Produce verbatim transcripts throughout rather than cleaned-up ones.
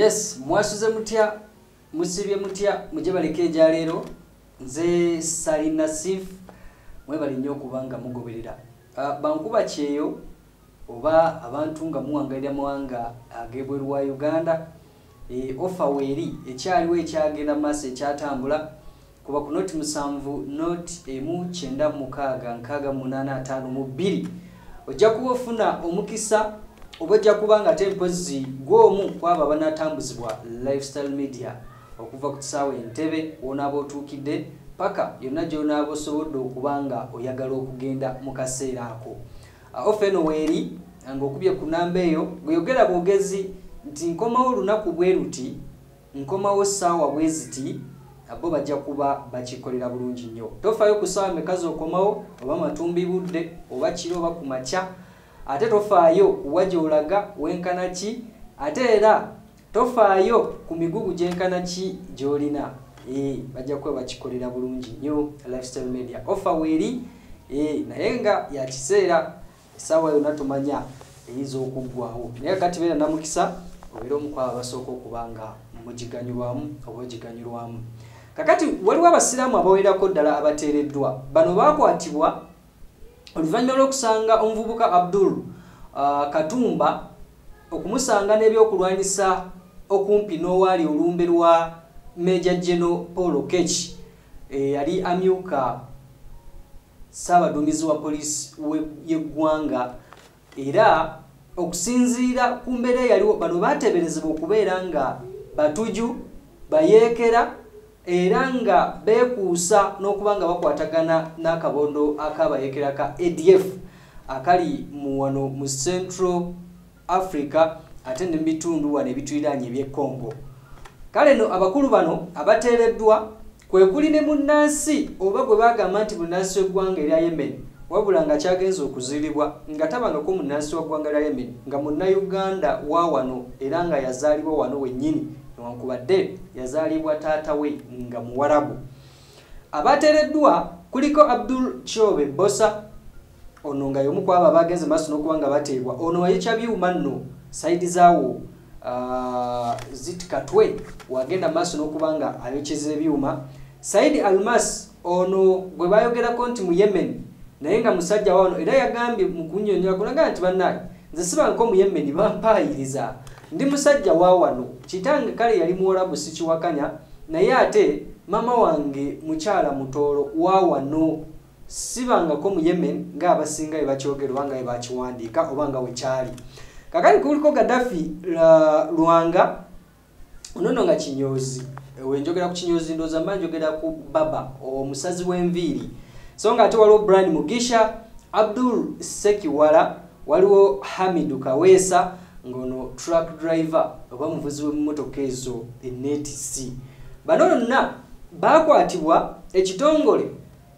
Yes, mwasuze mutya, musibye mutya, muje baleke jalero. Nze Sali Nasif, mwe bali nnyo kubanga mugoberera. Uh, bankuba kyeyo oba abantu nga muwangalira muwanga agebweru wa Uganda. E offer weri ekyaliwo ekyagenda maaso ekyatambula kuba ku noti musanvu noti emu kyenda mukaaga nkaaga munaana ataano mu bbiri ojja kuba ofuna omukisa obajja kubanga tempozi gwomu kwaba banatambuzibwa lifestyle media okuva ku kisaawe Entebbe wonaaba otuukidde paka yonna gy'onaaba osobodde okubanga oyagala okugenda mu kaseera ako. Uh, offer eno weeri ng'okubye ku namba eyo gweyogera bwogezi nti nkomawo lunaku bwe ruti nkomawo ssaawa bwe ziti abo bajja kuba bakikolera bulungi nnyo. Tofaayo ku ssaawa mekazi okomawo oba matumbi budde oba kiro oba ku makya ate tofaayo wajja olaga wenkana ki ate era tofaayo ku migugu gyenkana ki gy'olina. Eh, bajja kuba bakikolera bulungi nnyo lifestyle media. Offer weeri eh, naye nga ya kiseera essaawa yonna tumanya eyinza okuggwawo naye kati beera namukisa obeera omukwaba basooka okubanga mugiganyulwamu oba ogiganyulwamu. Kakati waliwo abasiraamu abawerako ddala abateereddwa bano baakwatibwa oluvannyuma lw'okusanga omuvubuka Abdul uh, Katumba okumusanga n'ebyokulwanyisa okumpi n'owaali olumbe lwa Major General Paul Okech yali e, amyuka Ssaabaduumizi wa poliisi y'eggwanga era okusinziira ku mbeera yaliwo bano baateeberezebwa okubeera nga batuju bayeekera era nga beekuusa n'okuba nga bakwatagana n'akabondo akabayeekera ka A D F akali mu wano mu Central Africa ate ne bitundu wano ebituliraanye eby'e Congo. Kale no abakulu bano abateereddwa kwe kuli ne munnansi oba gwe bagamba nti munnansi w'eggwanga erya Yemen wabula nga kyagenza okuzilibwa nga tabangako munnansi w'eggwanga lya Yemen nga Munnayuganda wa wano era nga yazaalibwa wano wennyini newankubadde yazaalibwa taata we nga Muwarabu. Abateereddwa kuliko Abdul Chobe Bosa ono nga y'omu kwabo abagenze maaso n'okuba nga bateebwa ono wayekya byuma nno saidi zaawo uh, zitikatwe wagenda maaso n'okuba nga ayokyeza ebyuma. Saidi Almas ono gwe bayogerako nti mu Yemen naye nga musajja wano era yagambye mu kunnyonnyola kulaga nti bannaye nze sibanko mu Yemen bampaayiriza ndi musajja wa wano kitange kale yali Muwarabu sikiwakanya naye ate mama wange mukyala mutoolo wa wano sibangako mu Yemen ng'abasinga bwe bakyogera oba nga bwe bakiwandiika oba nga wekyali. Kakati kuliko Gaddafi uh, Lwanga onono nga Kinyozi wenjogera ku Kinyozi ndooza mba njogera ku Baba omusazi w'enviiri so nga ate waliwo Brian Mugisha Abdul Sekiwala waliwo Hamidu Kaweesa ngono truck driver oba muvuzi w'emmotoka ezo N T C. Bano bonna baakwatibwa ekitongole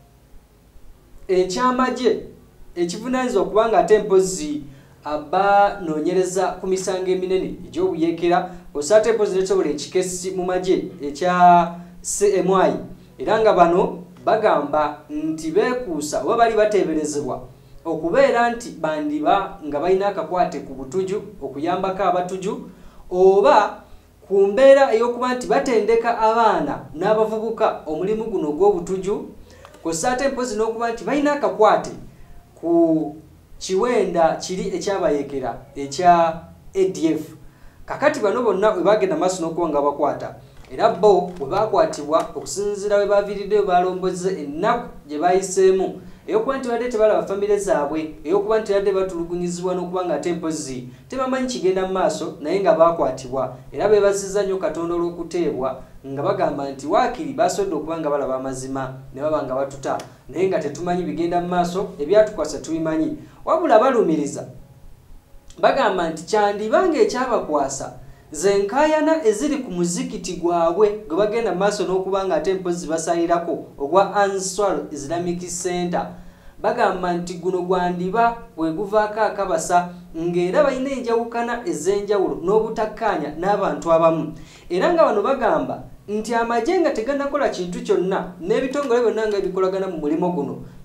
ekyamagye ekivunaanyizibwa okubanga ate mpozi abanoonyereza ku misango eminene egy'obuyeekera osaate mpozi n'ekitongole ekikesi mu magye ekya C M I era nga bano bagamba nti beekuusa oba bali bateeberezebwa okubeera nti bandiba nga balina akakwate ku butuju okuyambako abatuju oba ku mbeera ey'okuba nti batendeka abaana n'abavubuka omulimu guno ogw'obutuju kosaate mpozi n'okuba nti balina akakwate ku kiwenda kiri ekyabayeekera ekya A D F. Kakati bano bonna bwe bagenda maaso n'okuba nga bakwata era bo bwe bakwatibwa okusinziira bwe baviiriddeyo balomboze ennaku gye bayiseemu ey'okuba nti badde tebalaba famire zaabwe ey'okuba nti badde batulugunyizibwa n'okuba nga ate mpozi tebamanyi kigenda mu maaso naye nga baakwatibwa era beebazizza nnyo Katonda olw'okuteebwa nga bagamba nti waakiri basobodde okuba nga balaba amazima ne baba nga batuta naye nga tetumanyi bigenda mu maaso ebyatukwasa tubimanyi wabula balumiriza bagamba nti kyandibanga ekyabakwasa zenkayana eziri ku muzikiti gwabwe gwe bagenda maaso n'okuba nga ate mpozi basayirako ogwa Ansar Islamic Center bagamba nti guno gwandiba bwe guvaako akabasa ng'era balina enjawukana ez'enjawulo n'obutakkaanya n'abantu abamu era nga bano bagamba nti amagye nga tegannakola kintu kyonna n'ebitongole byonna nga bikolagana mu mulimo guno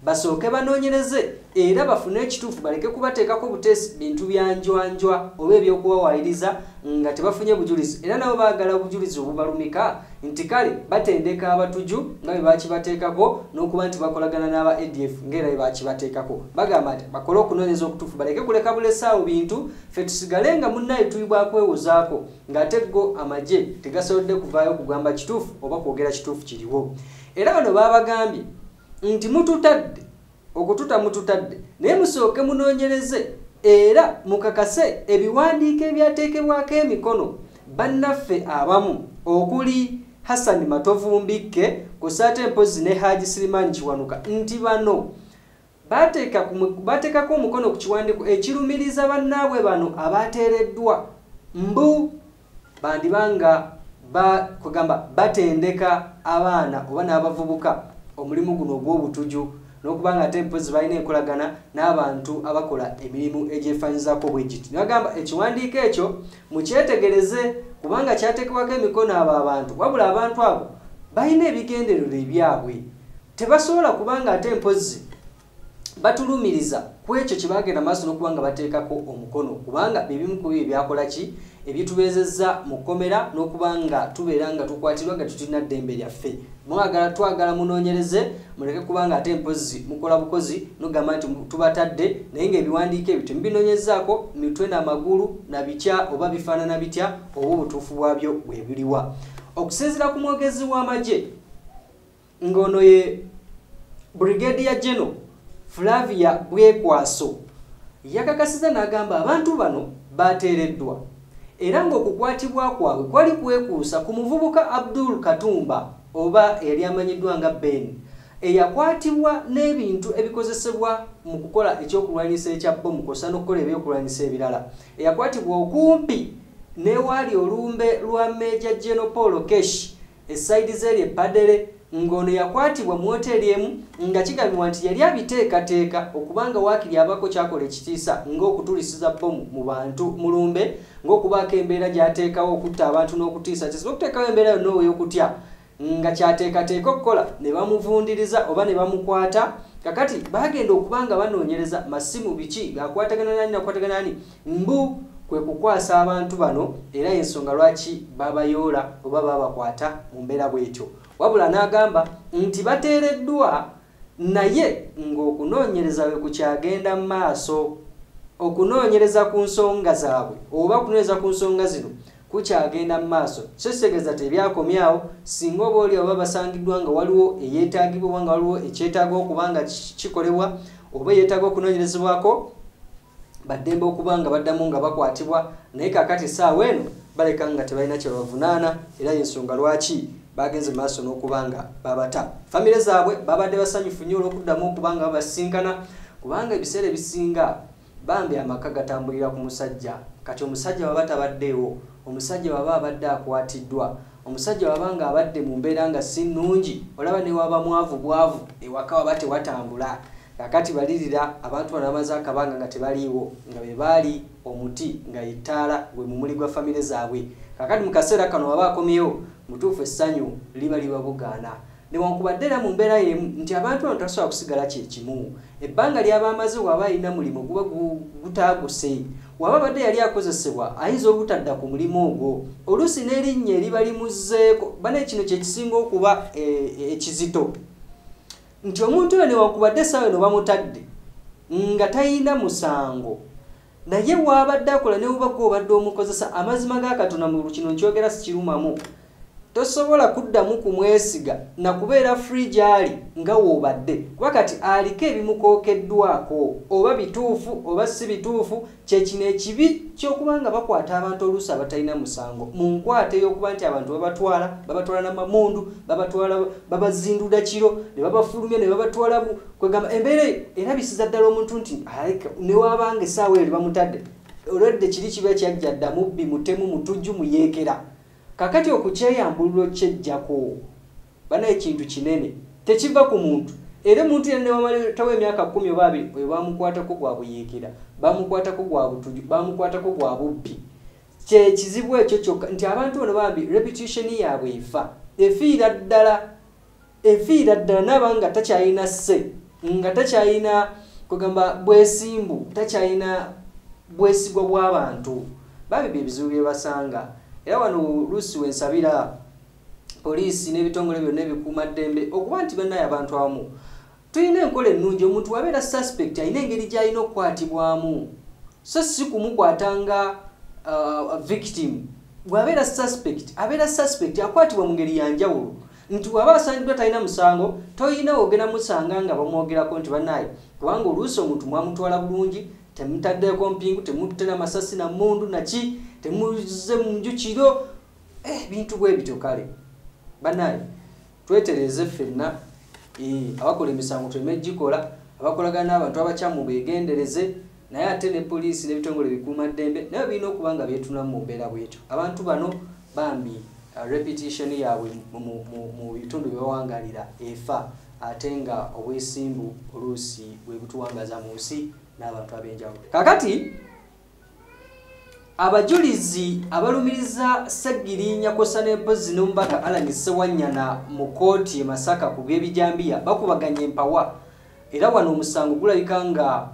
basooke banoonyereze era bafune ekituufu baleke kubateekako buteesi bintu byanjwanjwa oba ebyokuwawaliriza nga tebafunye bujulizi era nabo baagala obujulizi obubalumika nti kale batendeka abatuju nga bwe bakibateekako n'okuba nti bakolagana n'aba A D F ng'era bwe bakibateekako bagamba nti bakole okunoonyereza okutuufu baleke kuleka bulesaawo bintu ffe tusigale nga munnaye tuyibwa kwewozaako ng'ate go amagye tegasobodde kuvaayo kugamba kituufu oba kwogera kituufu kiriwo era bano baabagambye nti mututadde okututa mututadde naye musooke munoonyereze era mukakase ebiwandiiko ebyateekebwako emikono bannaffe abamu okuli Hassan Matovumbike kusaate mpozi ne Haji Sirimani Kiwanuka nti bano bateeka bateekako omukono ku kiwandiiko ekirumiriza bannaabwe bano abateereddwa mbu bandibanga ba kugamba batendeka abaana oba n'abavubuka omulimu guno ogw'obutuju n'okubanga ate mpozi balina enkolagana n'abantu abakola emirimu egyefaanyizaako bwe giti nibagamba ekiwandiiko ekyo mukyetegereze kubanga kyateekebwako emikono abo abantu wabula abantu abo balina ebigendererwa ebyabwe tebasobola kubanga ate mpozi batulumiriza ku ekyo kye bagenda maaso n'okubanga bateekako omukono kubanga bibimu ku byo byakola ki ebitubeezezza mu kkomera n'okubanga tubeera nga tukwatirwa nga tutulina ddembe lyaffe mwagala twagala munoonyereze muleke kubanga ate mpozi mukola bukozi nogamba nti tubatadde naye ng'ebiwandiiko ebyo temubinoonyezaako mitwe n'amagulu na bitya oba bifaanana bitya oba obutuufu bwabyo bwe biriwa okusinziira ku mwogezi w'amagye ng'ono ye Brigadier General Flavia Bwekwaso yakakasiza n'agamba abantu bano bateereddwa era ng'okukwatibwa kwabwe kwali kwekuusa ku muvubuka Abdul Katumba oba eyali amanyiddwa nga Ben eyakwatibwa n'ebintu ebikozesebwa mu kukola ekyokulwanyisa ekya bbomu kosa n'okukola ebyokulwanyisa ebirala eyakwatibwa okumpi n'ewaali olumbe lwa Major General Paul Kesh esaidi z'eryo epadere ng'ono yakwatibwa mu hoteri emu nga kigambibwa nti yali abiteekateeka okubanga waakiri abako kyakola ekitiisa ng'okutulisiza bbomu mu bantu mulumbe ng'okubaako embeera gy'ateekawo okutta abantu n'okutiisa kizibu okuteekawo embeera yonna ey'okutya nga kyateekateeka okukola ne bamuvundiriza oba ne bamukwata kakati bagenda okubanga banoonyereza masimu biki gaakwatagana nani nakwatagana nani mbu kwe kukwasa abantu bano era ensonga lwaki babayoola oba babakwata mu mbeera bw'etyo wabula n'agamba nti bateereddwa naye ng'okunoonyereza bwe kukyagenda mu maaso okunoonyereza ku nsonga zaabwe oba okunoonyereza ku nsonga zino kukyagenda mu maaso so kitegeeza tebyakomyawo singa oba oli oba basangiddwa nga waliwo eyeetaagibwa oba nga waliwo ekyetaaga okubanga kikolebwa oba eyeetaaga okunoonyerezebwako baddembe okuba nga baddamu nga bakwatibwa naye kakati essaawa eno baleka nga tebalina kye bavunaana era y'ensonga lwaki bagenze maaso n'okubanga babata famire zaabwe babadde basanyufu nnyo olw'okuddamu okubanga babasinkana kubanga ebiseera ebisinga bambi amaka gatambulira ku musajja kati omusajja baba tabaddeewo omusajja baba abadde akwatiddwa omusajja baba nga abadde mu mbeera nga si nnungi olaba ne waba mwavu bwavu ewaka waba tewatambula kakati balirira abantu banamaze akabanga nga tebaliiwo nga bwe baali omuti nga yettaala gwe mumuli gwa famire zaabwe kakati mu kaseera kano baba akomyewo mutuufu essanyu liba libabugaana newankubadde era mu mbeera yemu nti abantu bano tasobola kusigala kyekimu ebbanga lyaba amaze waba alina mulimu guba gutaaguse waba badde yali akozesebwa ayinza obutadda ku mulimu ogwo oluusi n'erinnya eriba limuzzeeko bane kino kyekisinga okuba ekizito nti omuntu oyo newankubadde essaawa eno bamutadde nga tayina musango naye waabadde akola ne bubagwa obadde omukozesa amazima ga Katonda mu kino nkyogera sikirumamu tosobola kuddamu kumwesiga na kubeera free gyali nga woobadde kuba kati aliko ebimukookeddwako oba bituufu oba si bituufu kyekino ekibi ky'okubanga bakwata abantu oluusi abatalina musango mu nkwata ey'okuba nti abantu babatwala babatwala n'amamundu babatwala babazindula kiro ne babafulumya ne babatwala kwegamba embeera erabisiza ddala omuntu nti ne waabanga essaawa eyo bamutadde olwedde kiri kiba kyajja dda mubbi mutemu mutujju muyeekera kakati okukyeyambuliro kyejjako bana ekintu kinene tekiva ku muntu era omuntu yenna newamalitawo emyaka kumi oba abiri oyo bamukwatako gwa buyeekera bamukwatako gwa butuju bamukwatako gwa bubbi kyekizibu ekyo kyokka nti abantu bano bambi reputation yaabwe efa efiira ddala efiira ddala nabanga takyalina sse nga takyalina kugamba bwesimbu, takyalina bwesigwa bw'abantu. Babi byebizibu bye basanga. Era wano lusi wensabira poliisi n'ebitongole byonna ebikuuma ddembe okuba nti bannaye abantu awamu tulina enkola ennungi. Omuntu wabeera suspect alina engeri gy'alina okukwatibwamu, so si kumukwatanga uh, victim. Bw'abeera suspect abeera suspect akwatibwa mu ngeri ya njawulo. Nti waba asangiddwa talina musango toyina ogenda musanga nga bamwogerako nti bannaye kubanga oluusi omuntu mwamutwala bulungi, temutaddeko mpingu, temutera masasi na mundu naki, temuze mu njukiro, eh, bintu bwe bityo. Kale bannaye twetereze ffenna eh, abakola emisango twemejjikola, abakolagana n'abantu abakyamu beegendereze, naye ate ne poliisi n'ebitongole bikuuma ddembe naye birina okuba nga byetunamu mu mbeera bwetyo. Abantu bano bambi uh, repetition yaabwe mu bitundu byebawangalira efa, ate nga obwesimbu oluusi bwe butuwangaza mu nsi n'abantu ab'enjawulo. Kakati abajulizi abalumiriza Ssegirinya Kosa n'empozi n'omubaka Alan Ssewanyana mu kooti e Masaka ku by'ebijambiya bakubaganya empawa, era wano omusango gulabika nga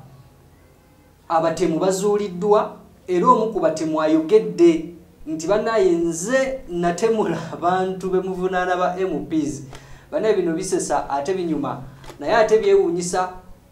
abatemu bazuuliddwa, era omu ku batemu ayogedde nti bannaye nze natemula abantu be muvunaana ba M Ps. Bannaye bino bisesa ate binyuma, naye ate byewuunyisa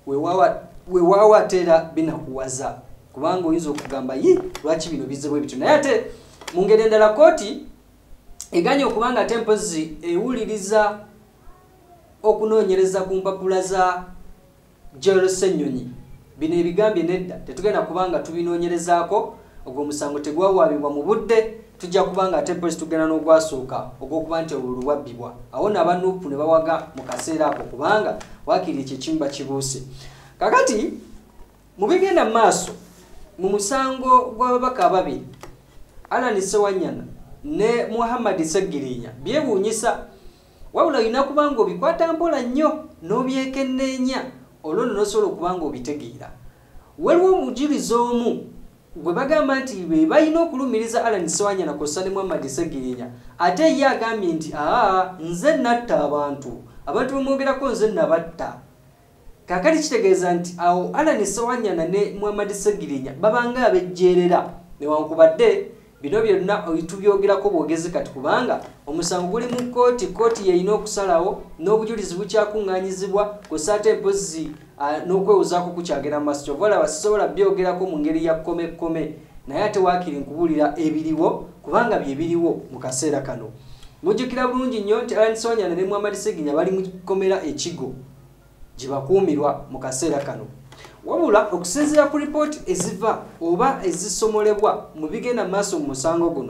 weewaawo ate era binakuwaza, kubanga oyinza okugamba yi lwaki bino bizze bwe bityo. Naye ate mu ngeri endala kooti eganye okubanga ate mpozi ewuliriza okunoonyereza ku mpapula za Joel Ssenyonyi. Bino ebigambye nedda tetugenda kubanga tubinoonyerezaako, ogwo omusango tegwawaabibwa mu budde, tujja kubanga ate poliisi tugenda n'ogwasooka ogw'okuba nti olwo lwabbibwa. Awo n'abanuupu ne bawaga mu kaseera ako kubanga waakiri ekyo ekimu bakibuuse. Kakati mu bigenda mu maaso mu musango gw'ababaka ababiri Alan Ssewanyana ne Muhammad Ssegirinya byewuunyisa, wabula olina kubanga obikwata mpola nnyo n'obyekenneenya olwo n'osobola okubanga obitegeera. Waliwo omujulizi omu gwe bagamba nti be balina okulumiriza Alan Ssewanyana Kosa ne Muhammad Ssegirinya, ate ye agambye nti aa nze natta abantu abantu bamwogerako nze nabatta. Kakati kitegeeza nti awo Alan Ssewanyana ne Muhammad Ssegirinya babanga abejjeerera, newankubadde bino byonna tubyogerako bwogezi kati kubanga omusango guli mu kooti, kooti yeyina okusalawo n'obujulizi bukyakuŋŋaanyizibwa kussa ate mpozi uh, n'okwewuzaako kukyagera mu maaso. Kyova olaba sisobola byogerako mu ngeri ya kkomekkome, naye ate waakiri nkubuulira ebiriwo kubanga bye biriwo mu kaseera kano. Mujjukira bulungi nnyo nti Alan Ssewanyana ne Muhammad Ssegirinya bali mu kkomera ekigo gye bakuumirwa mu kaseera kano. Wabula okusinziira ku ripooti eziva oba ezisomolebwa mu bigenda maaso mu musango guno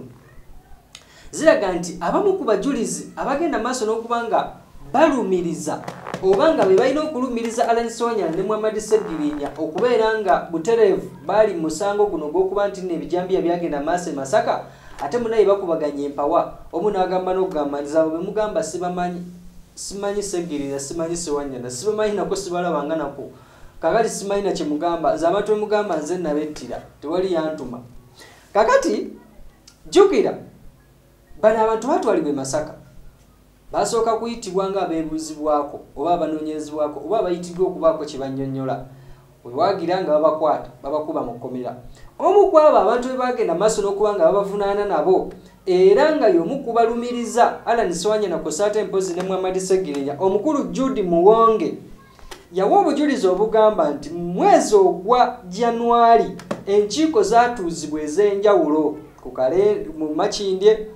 ziraga nti abamu ku bajulizi abagenda maaso n'okubanga balumiriza oba nga be balina okulumiriza Alan Ssewanyana ne Muhammad Ssegirinya okubeera nga butereevu bali mu musango guno gw'okuba nti n'ebijambiya byagenda maaso e Masaka, ate munaye bakubaganya empawa. Omu n'agamba n'okugamba nti abo be mugamba sibamanyi, simanyi Ssegirinya, simanyi Ssewanyana, sibamanyi nako sibalabanga nako, kakati simanyi na kye mugamba, nze abantu bemugamba nze nabettira tewali yantuma. Kakati jjukira bano abantu batwalibwa e Masaka basooka kuyitibwa nga abeebuuzibwako oba abanoonyerezebwako oba abayitiddwa okubaako kye bannyonnyola. We waagira nga babakwata babakuba mu kkomera. Omu ku abo abantu be bagenda maaso n'okuba nga babavunaana nabo era nga y'omu kubalumiriza Alan Ssewanyana Kosa ate mpozi ne Muhammad Ssegirinya, omukulu Judy Muwonge yawa obujulizi obugamba nti mu mwezi ogwa January enkiiko zaatuuzibwa ez'enjawulo ku kale mu Makindye,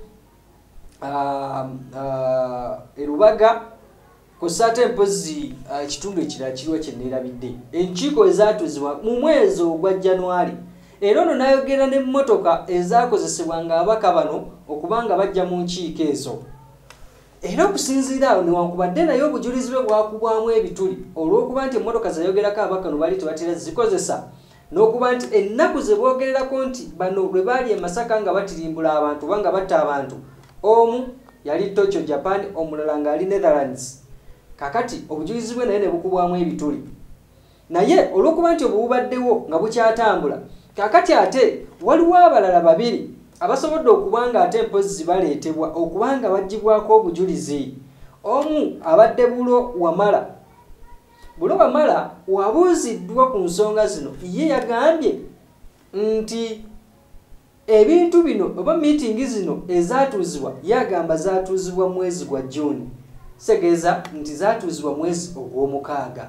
uh, uh, e Lubaga, Kosa ate mpozi ekitundu uh, ekirala kiriwo kye neerabidde. Enkiiko ezaatuuzibwa mu mwezi ogwa January. Era ono n'ayogera n'emmotoka ezaakozesebwanga ababaka bano okubanga bajja mu nkiiko ezo. Era okusinziira awo newankubadde naye obujulizi bwe bwakubwamu ebituli olw'okuba nti emmotoka zayogerako ababaka no bali tebatera zikozesa, n'okuba nti ennaku ze boogererako nti bano lwe baali e Masaka nga batirimbula abantu oba nga batta abantu, omu yali Tokyo Japan, omulala ng'ali Netherlands. Kakati obujulizi bwe naye ne bukubwamu ebituli, naye olw'okuba nti obwo bubaddewo nga bukyatambula, kakati ate waliwo abalala babiri abasobodde okubanga ate mpozi baleetebwa okubanga bagibwako obujulizi. Omu abadde Bulo Wamala Bulo Wamala wabuuziddwa ku nsonga zino ye yagambye nti ebintu bino oba meeting zino ezatuuzibwa yagamba zatuuzibwa mwezi gwa June segeza nti zatuuzibwa mwezi ogw'omukaaga.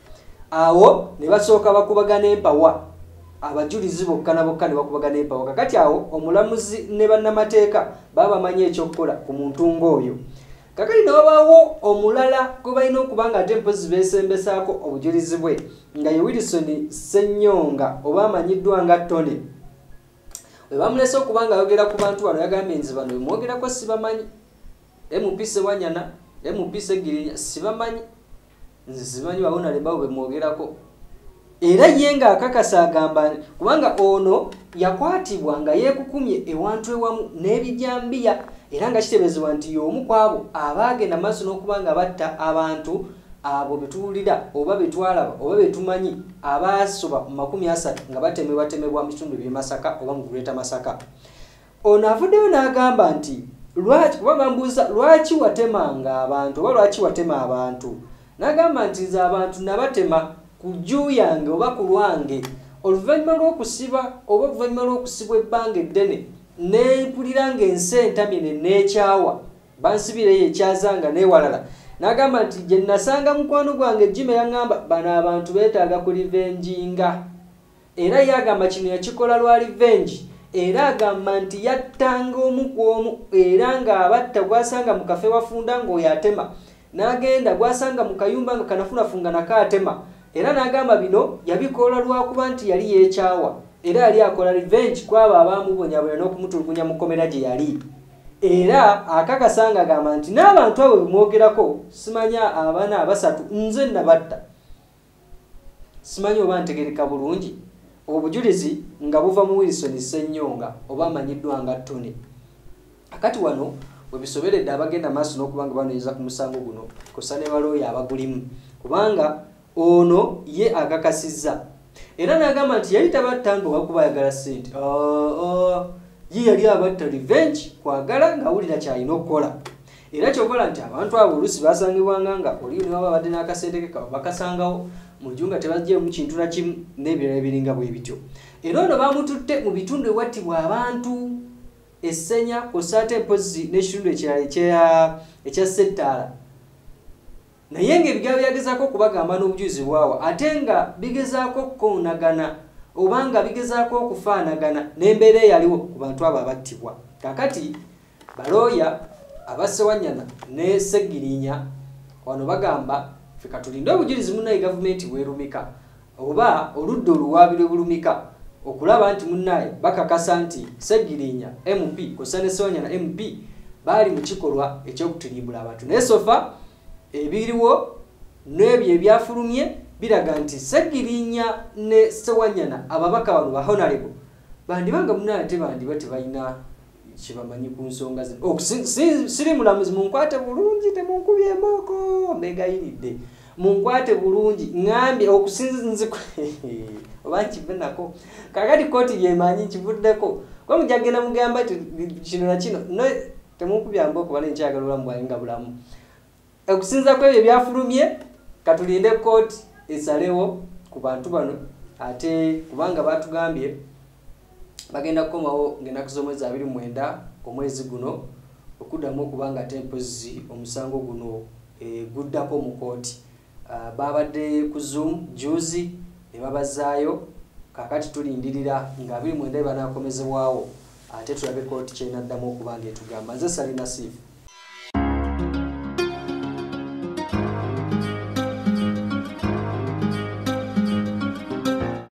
Awo ne basooka bakubagana empawa abajulizi bokka na bokka ne bakubagana empawa. Kakati awo omulamuzi ne bannamateeka baba manyi ekyokukola ku muntu ng'oyo. Kakati ne wabaawo omulala gwe balina okuba nga ate mpozi beesembesaako obujulizi bwe nga ye Wilson Ssenyonga oba amanyiddwa nga Tony. Bwe bamulese okuba nga ayogera ku bantu bano yagambye nti bano bemwogerako sibamanyi. M P Ssewanyana, M P Sseggirinya sibamanyi. Nze simanyi wabona lembawo bemwogerako. Era ye nga akakasa agamba kubanga ono yakwatibwa nga yeekukumye ewantu ewamu n'ebijambiya era nga kitebezebwa nti y'omu ku abo abaagenda maaso n'okuba nga batta abantu abo betuwulira oba betwalaba oba betumanyi abaasoba mu makumi asatu nga batemebwatemebwa mu kitundu by'e Masaka oba mu Greater Masaka. Ono avuddeyo n'agamba nti lwaki kuba bambuuza lwaki watemanga abantu oba lwaki watema abantu, n'agamba nti nze abantu nabatema ku jju yange oba ku lwange oluvannyuma lw'okusiba oba oluvannyuma lw'okusibwa ebbanga eddene n'empulira ng'ensi entamye n'ekyawa bansibireyo ekyazanga n'ewalala. N'agamba nti gye nasanga mukwano gwange Jimmy yaŋŋamba bano abantu beetaaga ku livenjinga era yagamba kino yakikola lwa livenji era agamba nti yattanga omu ku omu era ng'abatta gwasanga mu kafe wafunda ng'oyo atema n'agenda gwasanga mu kayumba nga kanafunafunga nakaatema era n'agamba bino yabikola lwakuba nti yali yeekyawa era yali akola revenge kwabo abaamubonyabonya n'okumutulugunya mu komera gye yali. Era akakasanga agamba nti n'abantu abo bemwogerako simanya abana abasatu nze nabatta simanyi oba ntegereka bulungi obujulizi nga buva mu Wilson Ssenyonga oba amanyiddwa nga Tony. Akati wano bwe bisoberedde abagenda maaso n'okubanga banoonyeza ku musango guno kosa ne balooya abagulimu kubanga ono ye agakasizza era n'agamba nti yali tabatta nga owakuba ayagala ssente ye yali abatta revenge kwagala ng'awulira kyalina okukola. Era kyokola nti abantu abo oluusi basangibwanga nga oliyo ne baba badde n'akasente ke kaba bakasangawo mu jju nga tebaggyemu kintu na kimu n'ebirala ebiringa bwe bityo. Era ono bamututte mu bitundu ewattibwa abantu Essenya kw'ossa ate mpozi n'ekitundu ekirala ekya Settaala. Naye ng'ebigambo byagezaako okubagamba n'obujulizi bwawa ate nga bigezaako okukoonagana oba nga bigezaako okufaanagana n'embeera eyaliwo ku bantu abo abattibwa. Kakati balooya aba Ssewanyana ne Sseggirinya wano bagamba ffe katulinde obujulizi munnaye gavumenti bwerumika oba oludda oluwaabire bulumika okulaba nti munnaye bakakasa nti Sseggirinya M P kw'ossa ne Ssewanyana M P baali mu kikolwa eky'okutirimbula abantu. Naye sofa ebiriwo n'ebyo ebyafulumye biraga nti Sseggirinya ne Ssewanyana ababaka bano ba honorable bandibanga munnaye ate bandiba tebalina kibamanyi ku nsonga zino. Oh, si, si, siri mulamuzi munkwate bulungi temunkubye embooko mbegayiridde munkwate bulungi ngambye okusinzi oba nkive nako kakati kooti byemanyi nkivuddeko kuba mujagenda mugamba ti kino na kino no temunkubya mbooko bane nkyagala obulamu bwange nga bulamu okusinza ku ebyo ebyafulumye katulinde kooti esalewo ku bantu bano ate kubanga batugambye bagenda kukomawo ng'ennaku z'omwezi abiri mu mwenda omwezi guno okuddamu okuba nga ate mpozi omusango guno e, guddako mu kooti. Uh, babadde ku Zoom juzi ne babazaayo kakati tulindirira nga abiri mu mwenda banaakomezebwawo ate tulabe kooti ky'enaddamu okuba nga etugamba. Nze Salina Sifu.